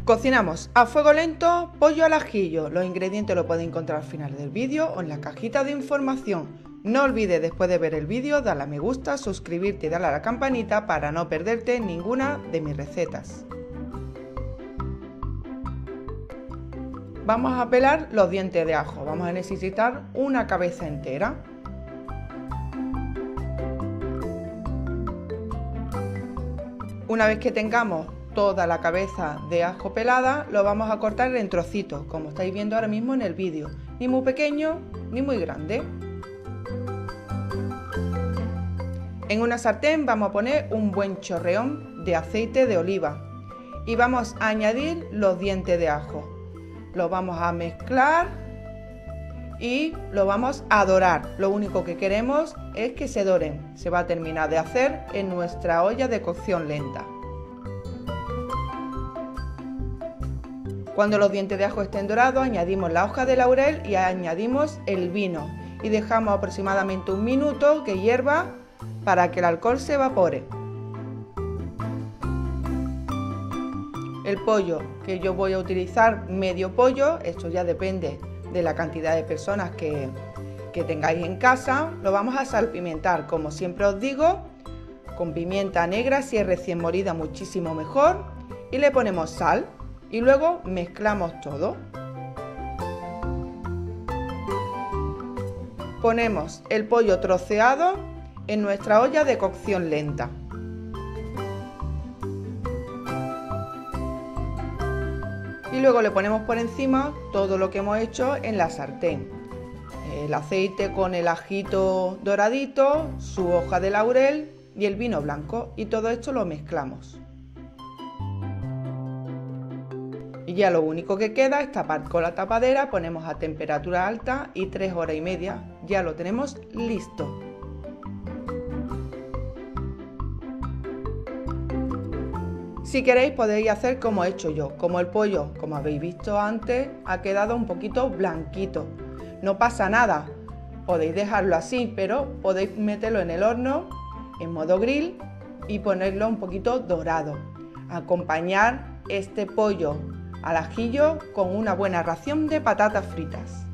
Cocinamos a fuego lento pollo al ajillo. Los ingredientes los podéis encontrar al final del vídeo o en la cajita de información. No olvides después de ver el vídeo darle a me gusta, suscribirte y darle a la campanita para no perderte ninguna de mis recetas. Vamos a pelar los dientes de ajo. Vamos a necesitar una cabeza entera. Una vez que tengamos toda la cabeza de ajo pelada, lo vamos a cortar en trocitos, como estáis viendo ahora mismo en el vídeo, ni muy pequeño ni muy grande. En una sartén vamos a poner un buen chorreón de aceite de oliva y vamos a añadir los dientes de ajo. Los vamos a mezclar y lo vamos a dorar. Lo único que queremos es que se doren. Se va a terminar de hacer en nuestra olla de cocción lenta. Cuando los dientes de ajo estén dorados, añadimos la hoja de laurel y añadimos el vino y dejamos aproximadamente un minuto que hierva para que el alcohol se evapore. El pollo que yo voy a utilizar, medio pollo, esto ya depende de la cantidad de personas que tengáis en casa, lo vamos a salpimentar, como siempre os digo, con pimienta negra, si es recién molida muchísimo mejor, y le ponemos sal. Y luego mezclamos todo. Ponemos el pollo troceado en nuestra olla de cocción lenta. Y luego le ponemos por encima todo lo que hemos hecho en la sartén. El aceite con el ajito doradito, su hoja de laurel y el vino blanco. Y todo esto lo mezclamos. Y ya lo único que queda es tapar con la tapadera, ponemos a temperatura alta y 3 horas y media ya lo tenemos listo. Si queréis podéis hacer como he hecho yo, como el pollo, como habéis visto antes, ha quedado un poquito blanquito. No pasa nada, podéis dejarlo así, pero podéis meterlo en el horno en modo grill y ponerlo un poquito dorado. Acompañar este pollo al ajillo con una buena ración de patatas fritas.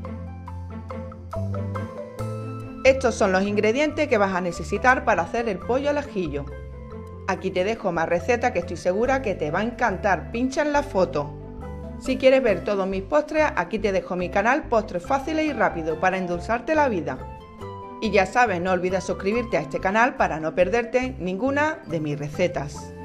Estos son los ingredientes que vas a necesitar para hacer el pollo al ajillo. Aquí te dejo más recetas que estoy segura que te va a encantar. Pincha en la foto. Si quieres ver todos mis postres, aquí te dejo mi canal Postres Fáciles y Rápidos para endulzarte la vida. Y ya sabes, no olvides suscribirte a este canal para no perderte ninguna de mis recetas.